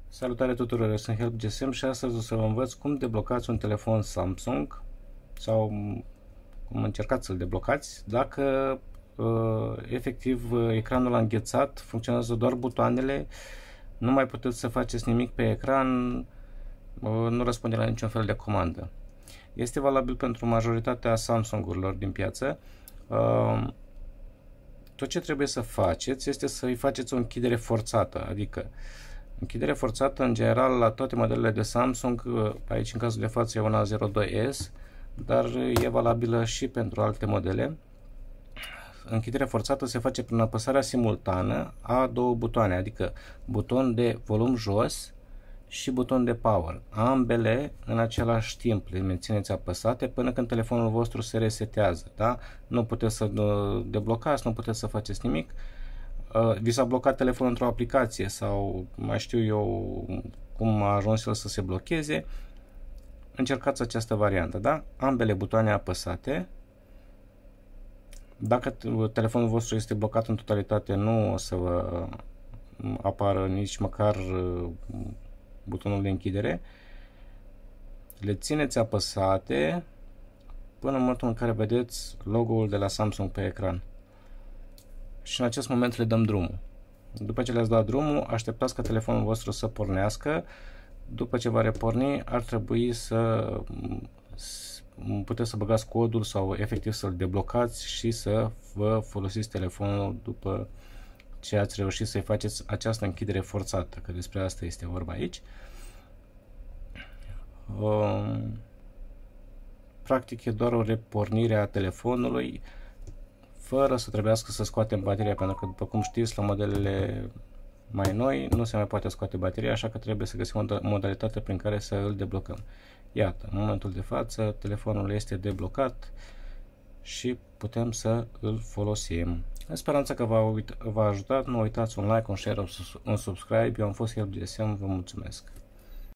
Salutare tuturor, eu sunt Help GSM și astăzi o să vă învăț cum deblocați un telefon Samsung sau cum încercați să-l deblocați dacă efectiv ecranul a înghețat, funcționează doar butoanele, nu mai puteți să faceți nimic pe ecran, nu răspunde la niciun fel de comandă. Este valabil pentru majoritatea Samsung-urilor din piață. Tot ce trebuie să faceți este să-i faceți o închidere forțată, adică închidere forțată în general la toate modelele de Samsung, aici în cazul de față e una 02S, dar e valabilă și pentru alte modele. Închiderea forțată se face prin apăsarea simultană a două butoane, adică buton de volum jos și buton de power. Ambele în același timp le mențineți apăsate până când telefonul vostru se resetează. Da? Nu puteți să deblocați, nu puteți să faceți nimic. Vi s-a blocat telefonul într-o aplicație sau mai știu eu cum a ajuns el să se blocheze, încercați această variantă, da? Ambele butoane apăsate. Dacă telefonul vostru este blocat în totalitate, nu o să vă apară nici măcar butonul de închidere. Le țineți apăsate până în momentul în care vedeți logo-ul de la Samsung pe ecran. Și în acest moment le dăm drumul. După ce le-ați dat drumul, așteptați ca telefonul vostru să pornească. După ce va reporni, ar trebui să puteți să băgați codul sau efectiv să-l deblocați și să vă folosiți telefonul după ce ați reușit să-i faceți această închidere forțată, că despre asta este vorba aici. Practic e doar o repornire a telefonului fără să trebuiască să scoatem bateria, pentru că, după cum știți, la modelele mai noi nu se mai poate scoate bateria, așa că trebuie să găsim o modalitate prin care să îl deblocăm. Iată, în momentul de față, telefonul este deblocat și putem să îl folosim. În speranța că v-a ajutat, nu uitați un like, un share, un subscribe. Eu am fost Help GSM, vă mulțumesc!